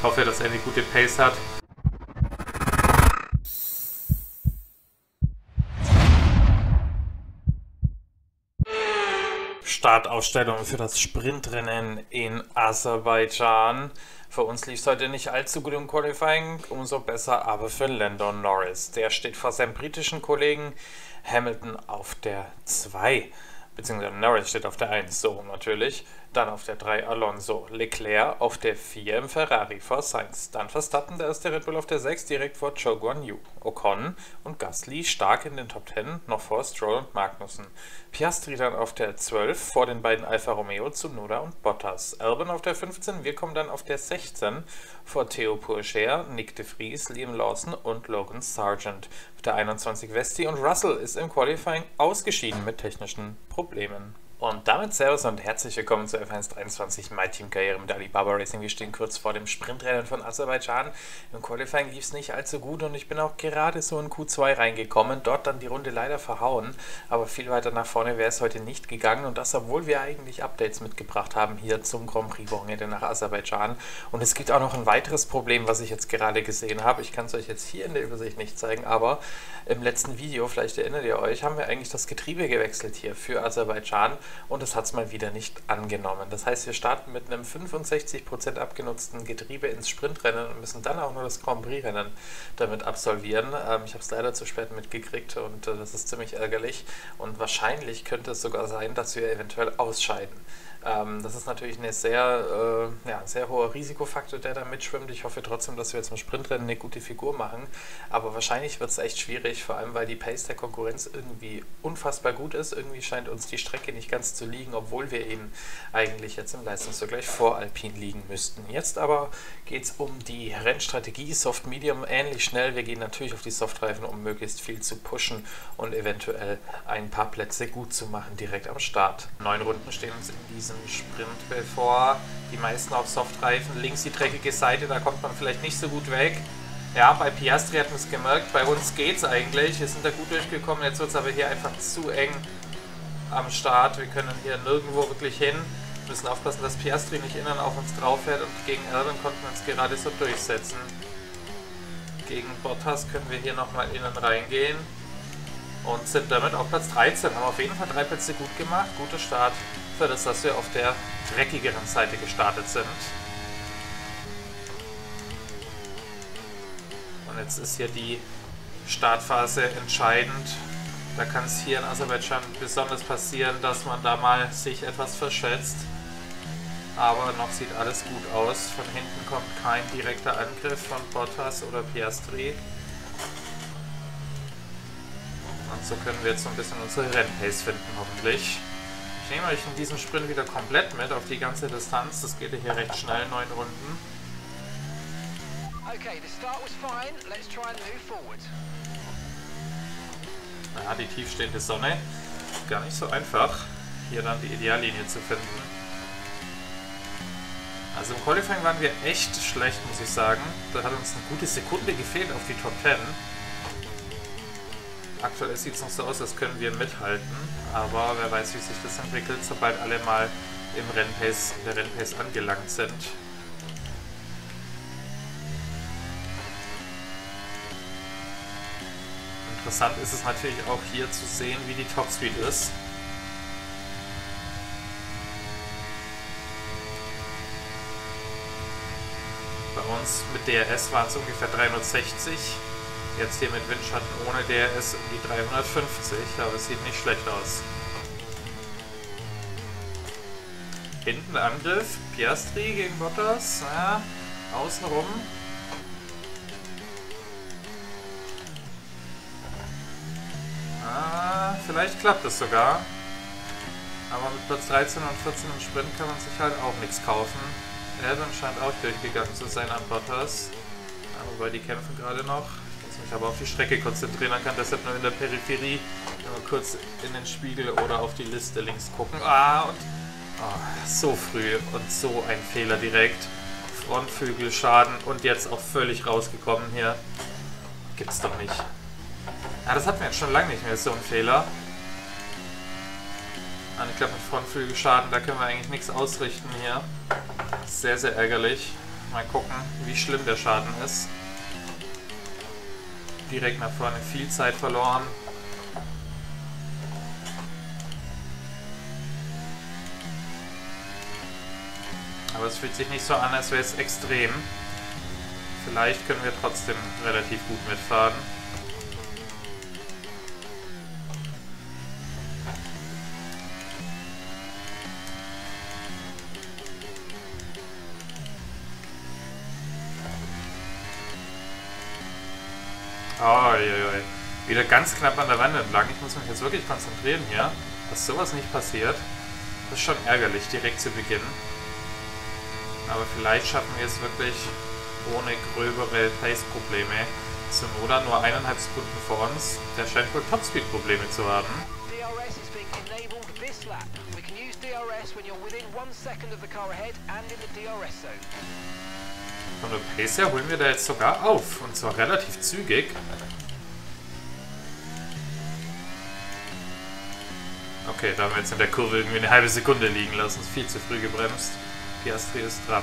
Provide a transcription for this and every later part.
hoffe, dass er eine gute Pace hat. Startausstellung für das Sprintrennen in Aserbaidschan. Für uns lief es heute nicht allzu gut im Qualifying, umso besser aber für Lando Norris. Der steht vor seinem britischen Kollegen Hamilton auf der 2, beziehungsweise Norris steht auf der 1, so natürlich. Dann auf der 3 Alonso, Leclerc auf der 4 im Ferrari vor Sainz. Dann Verstappen, der erste Red Bull auf der 6, direkt vor Zhou Guanyu. Ocon und Gasly stark in den Top 10, noch vor Stroll und Magnussen. Piastri dann auf der 12, vor den beiden Alfa Romeo, Tsunoda und Bottas. Albon auf der 15, wir kommen dann auf der 16, vor Theo Pourchaire, Nick de Vries, Liam Lawson und Logan Sargent. Auf der 21 Vesti und Russell ist im Qualifying ausgeschieden mit technischen Problemen. Und damit Servus und herzlich willkommen zu F1 23 My Team Karriere mit Alibaba Racing. Wir stehen kurz vor dem Sprintrennen von Aserbaidschan. Im Qualifying lief es nicht allzu gut und ich bin auch gerade so in Q2 reingekommen. Dort dann die Runde leider verhauen, aber viel weiter nach vorne wäre es heute nicht gegangen. Und das, obwohl wir eigentlich Updates mitgebracht haben hier zum Grand Prix Wochenende nach Aserbaidschan. Und es gibt auch noch ein weiteres Problem, was ich jetzt gerade gesehen habe. Ich kann es euch jetzt hier in der Übersicht nicht zeigen, aber im letzten Video, vielleicht erinnert ihr euch, haben wir eigentlich das Getriebe gewechselt hier für Aserbaidschan. Und es hat es mal wieder nicht angenommen. Das heißt, wir starten mit einem 65% abgenutzten Getriebe ins Sprintrennen und müssen dann auch nur das Grand Prix-Rennen damit absolvieren. Ich habe es leider zu spät mitgekriegt und das ist ziemlich ärgerlich. Und wahrscheinlich könnte es sogar sein, dass wir eventuell ausscheiden. Das ist natürlich ein sehr hoher Risikofaktor, der da mitschwimmt. Ich hoffe trotzdem, dass wir jetzt im Sprintrennen eine gute Figur machen. Aber wahrscheinlich wird es echt schwierig, vor allem weil die Pace der Konkurrenz irgendwie unfassbar gut ist. Irgendwie scheint uns die Strecke nicht ganz zu liegen, obwohl wir eben eigentlich jetzt im Leistungsvergleich vor Alpine liegen müssten. Jetzt aber geht es um die Rennstrategie Soft Medium ähnlich schnell. Wir gehen natürlich auf die Softreifen, um möglichst viel zu pushen und eventuell ein paar Plätze gut zu machen direkt am Start. 9 Runden stehen uns in diesem Sprint bevor, die meisten auf Softreifen, links die dreckige Seite, da kommt man vielleicht nicht so gut weg. Ja, bei Piastri hat man es gemerkt, bei uns geht es eigentlich, wir sind da gut durchgekommen, jetzt wird es aber hier einfach zu eng am Start, wir können hier nirgendwo wirklich hin, müssen aufpassen, dass Piastri nicht innen auf uns drauf fährt und gegen Albon konnten wir uns gerade so durchsetzen. Gegen Bottas können wir hier nochmal innen reingehen und sind damit auf Platz 13, haben auf jeden Fall 3 Plätze gut gemacht, guter Start für das, dass wir auf der dreckigeren Seite gestartet sind. Und jetzt ist hier die Startphase entscheidend. Da kann es hier in Aserbaidschan besonders passieren, dass man da mal sich etwas verschätzt. Aber noch sieht alles gut aus. Von hinten kommt kein direkter Angriff von Bottas oder Piastri. Und so können wir jetzt so ein bisschen unsere Rennpace finden, hoffentlich. Ich nehme euch in diesem Sprint wieder komplett mit auf die ganze Distanz. Das geht hier recht schnell, 9 Runden. Ja, die tiefstehende Sonne. Gar nicht so einfach, hier dann die Ideallinie zu finden. Also im Qualifying waren wir echt schlecht, muss ich sagen. Da hat uns eine gute Sekunde gefehlt auf die Top 10. Aktuell sieht es noch so aus, als können wir mithalten, aber wer weiß, wie sich das entwickelt, sobald alle mal in der Rennpace angelangt sind. Interessant ist es natürlich auch hier zu sehen, wie die Topspeed ist. Bei uns mit DRS waren es ungefähr 360. Jetzt hier mit Windschatten ohne DRS um die 350, aber es sieht nicht schlecht aus. Hinten Angriff, Piastri gegen Bottas, ja, außenrum. Vielleicht klappt es sogar. Aber mit Platz 13 und 14 im Sprint kann man sich halt auch nichts kaufen. Albon scheint auch durchgegangen zu sein an Bottas. Ja, wobei die kämpfen gerade noch. Ich aber auf die Strecke konzentrieren, dann kann deshalb nur in der Peripherie nur kurz in den Spiegel oder auf die Liste links gucken. So früh und so ein Fehler direkt. Frontflügelschaden und jetzt auch völlig rausgekommen hier. Gibt's doch nicht. Ja, das hatten wir jetzt schon lange nicht mehr, so ein Fehler. Ich glaube mit Frontflügelschaden, da können wir eigentlich nichts ausrichten hier. Sehr, sehr ärgerlich. Mal gucken, wie schlimm der Schaden ist. Direkt nach vorne viel Zeit verloren. Aber es fühlt sich nicht so an, als wäre es extrem. Vielleicht können wir trotzdem relativ gut mitfahren. Oh, wieder ganz knapp an der Wand entlang. Ich muss mich jetzt wirklich konzentrieren hier, dass sowas nicht passiert. Das ist schon ärgerlich, direkt zu Beginn. Aber vielleicht schaffen wir es wirklich ohne gröbere Pace-Probleme. Tsunoda nur 1,5 Sekunden vor uns. Der scheint wohl Topspeed-Probleme zu haben. DRS is being enabled this lap. We can use DRS when you're within 1 second of the car ahead and in the DRS zone. Von der Pace her holen wir da jetzt sogar auf. Und zwar relativ zügig. Okay, da haben wir jetzt in der Kurve irgendwie eine halbe Sekunde liegen lassen. Ist viel zu früh gebremst. Piastri ist dran.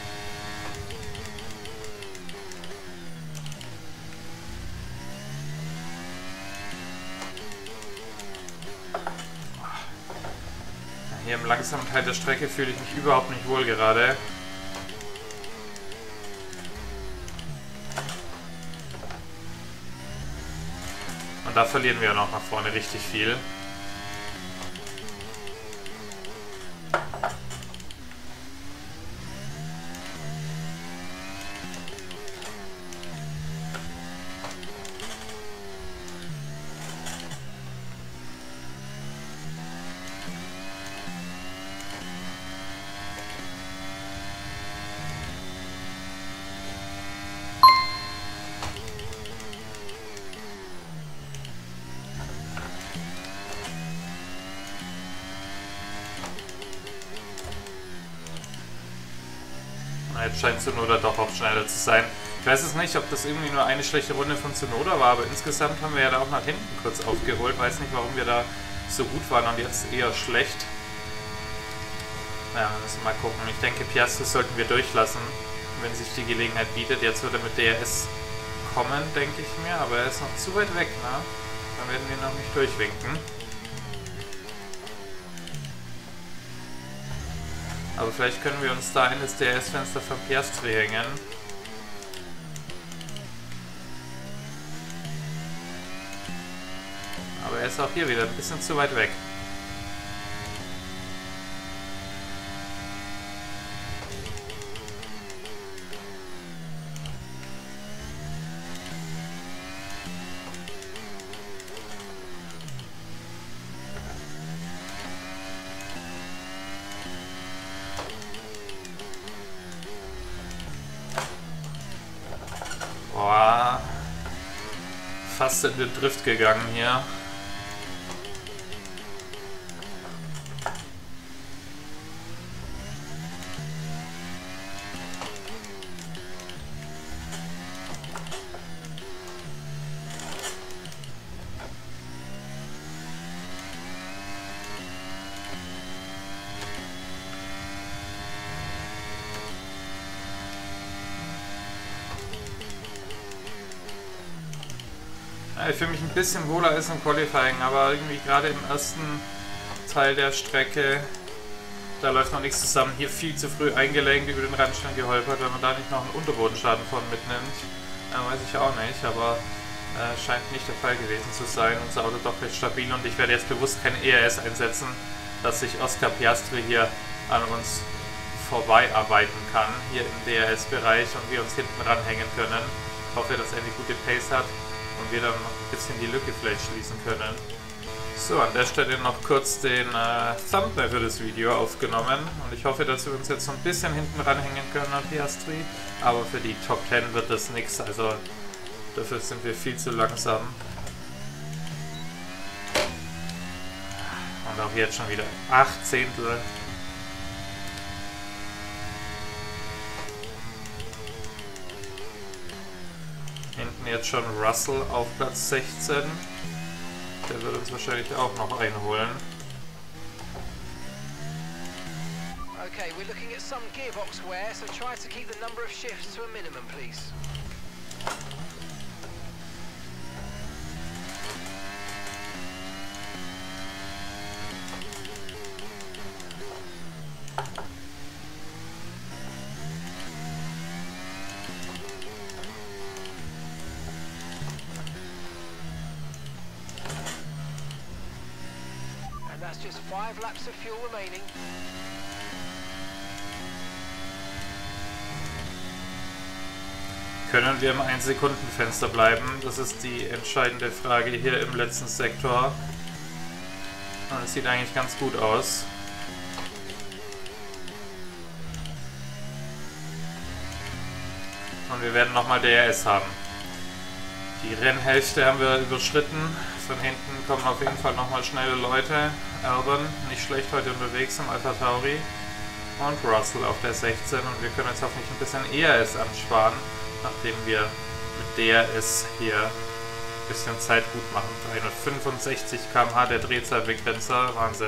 Hier im langsamen Teil der Strecke fühle ich mich überhaupt nicht wohl gerade. Und da verlieren wir noch nach vorne richtig viel. Jetzt scheint Tsunoda doch auch schneller zu sein. Ich weiß es nicht, ob das irgendwie nur eine schlechte Runde von Tsunoda war, aber insgesamt haben wir ja da auch nach hinten kurz aufgeholt. Weiß nicht, warum wir da so gut waren und jetzt eher schlecht. Ja, wir müssen mal gucken. Ich denke, Piastri sollten wir durchlassen, wenn sich die Gelegenheit bietet. Jetzt wird er mit DRS kommen, denke ich mir, aber er ist noch zu weit weg, ne? Dann werden wir noch nicht durchwinken. Aber vielleicht können wir uns da in das DRS-Fenster von Piastri hängen. Aber er ist auch hier wieder ein bisschen zu weit weg. Boah, fast in den Drift gegangen hier. Ich fühle mich ein bisschen wohler als im Qualifying, aber irgendwie gerade im ersten Teil der Strecke, da läuft noch nichts zusammen. Hier viel zu früh eingelenkt, über den Randstein geholpert, wenn man da nicht noch einen Unterbodenschaden von mitnimmt. Weiß ich auch nicht, aber scheint nicht der Fall gewesen zu sein. Unser Auto doch recht stabil und ich werde jetzt bewusst kein ERS einsetzen, dass sich Oscar Piastri hier an uns vorbeiarbeiten kann, hier im DRS-Bereich und wir uns hinten ranhängen können. Ich hoffe, dass er eine gute Pace hat und wir dann noch ein bisschen die Lücke vielleicht schließen können. So, an der Stelle noch kurz den Thumbnail für das Video aufgenommen und ich hoffe, dass wir uns jetzt so ein bisschen hinten ranhängen können an Piastri, aber für die Top 10 wird das nichts, also dafür sind wir viel zu langsam. Und auch jetzt schon wieder 8 Zehntel. Hinten jetzt schon Russell auf Platz 16. Der wird uns wahrscheinlich auch noch einholen. Okay, we're looking at some gearbox wear, so try to keep the number of shifts to a minimum, please. And that's just 5 laps of fuel remaining. Können wir im 1-Sekunden-Fenster bleiben? Das ist die entscheidende Frage hier im letzten Sektor. Und es sieht eigentlich ganz gut aus. Und wir werden nochmal DRS haben. Die Rennhälfte haben wir überschritten. Von hinten kommen auf jeden Fall nochmal schnelle Leute. Albon, nicht schlecht heute unterwegs im Alpha Tauri. Und Russell auf der 16. Und wir können jetzt hoffentlich ein bisschen ERS ansparen, nachdem wir mit DRS hier ein bisschen Zeit gut machen. 365 km/h der Drehzahlbegrenzer, Wahnsinn.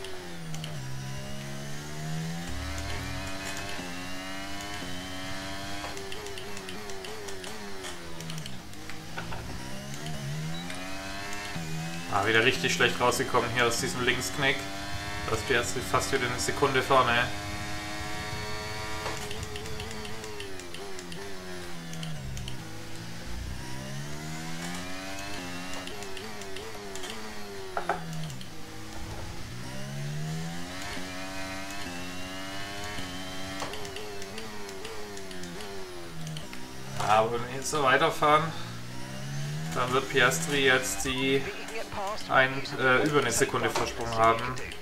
Wieder richtig schlecht rausgekommen hier aus diesem Linksknick. Das ist jetzt fast wieder eine Sekunde vorne. Aber wenn wir jetzt so weiterfahren, dann wird Piastri jetzt die über eine Sekunde Vorsprung haben.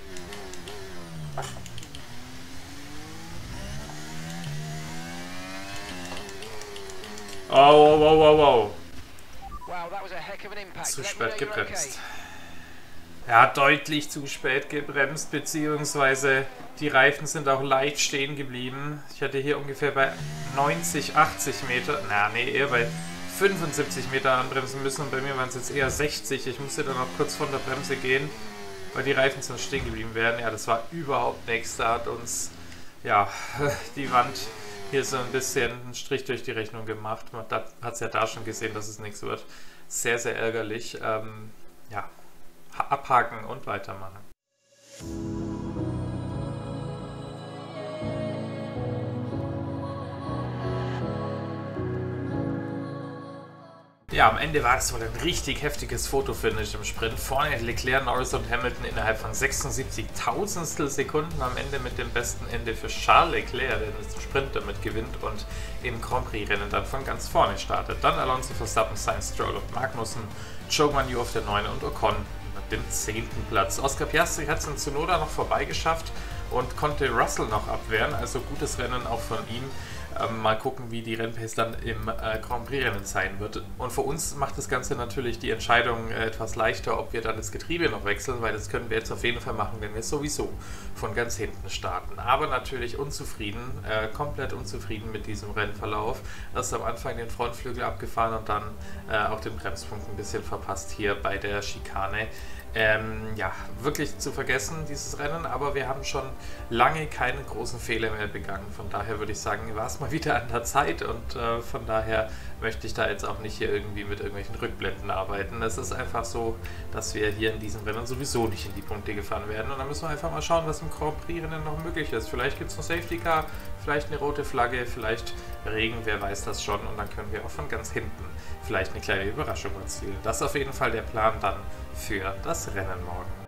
Oh. Zu spät gebremst. Er hat deutlich zu spät gebremst, beziehungsweise die Reifen sind auch leicht stehen geblieben. Ich hatte hier ungefähr bei 90, 80 Meter, eher bei 75 Meter anbremsen müssen und bei mir waren es jetzt eher 60. Ich musste dann auch kurz von der Bremse gehen, weil die Reifen sonst stehen geblieben wären. Ja, das war überhaupt nichts. Da hat uns die Wand hier so ein bisschen einen Strich durch die Rechnung gemacht. Man hat es ja da schon gesehen, dass es nichts wird. Sehr, sehr ärgerlich. Abhaken und weitermachen. Ja, am Ende war es wohl ein richtig heftiges Fotofinish im Sprint. Vorne Leclerc, Norris und Hamilton innerhalb von 76 Tausendstel Sekunden. Am Ende mit dem besten Ende für Charles Leclerc, der den Sprint damit gewinnt und im Grand Prix-Rennen dann von ganz vorne startet. Dann Alonso, Verstappen, Sainz, Stroll und Magnussen, Zhou Guanyu auf der 9. und Ocon mit dem 10. Platz. Oscar Piastri hat es in Tsunoda noch vorbeigeschafft und konnte Russell noch abwehren. Also gutes Rennen auch von ihm. Mal gucken, wie die Rennpace dann im Grand Prix-Rennen sein wird. Und für uns macht das Ganze natürlich die Entscheidung etwas leichter, ob wir dann das Getriebe noch wechseln, weil das können wir jetzt auf jeden Fall machen, wenn wir sowieso von ganz hinten starten. Aber natürlich unzufrieden, komplett unzufrieden mit diesem Rennverlauf. Erst am Anfang den Frontflügel abgefahren und dann auch den Bremspunkt ein bisschen verpasst hier bei der Schikane. Wirklich zu vergessen, dieses Rennen, aber wir haben schon lange keine großen Fehler mehr begangen. Von daher würde ich sagen, war es mal wieder an der Zeit und von daher möchte ich da jetzt auch nicht hier irgendwie mit irgendwelchen Rückblenden arbeiten. Es ist einfach so, dass wir hier in diesem Rennen sowieso nicht in die Punkte gefahren werden und dann müssen wir einfach mal schauen, was im Grand Prix-Rennen noch möglich ist. Vielleicht gibt es noch Safety Car, vielleicht eine rote Flagge, vielleicht Regen, wer weiß das schon, und dann können wir auch von ganz hinten vielleicht eine kleine Überraschung erzielen. Das ist auf jeden Fall der Plan dann für das Rennen morgen.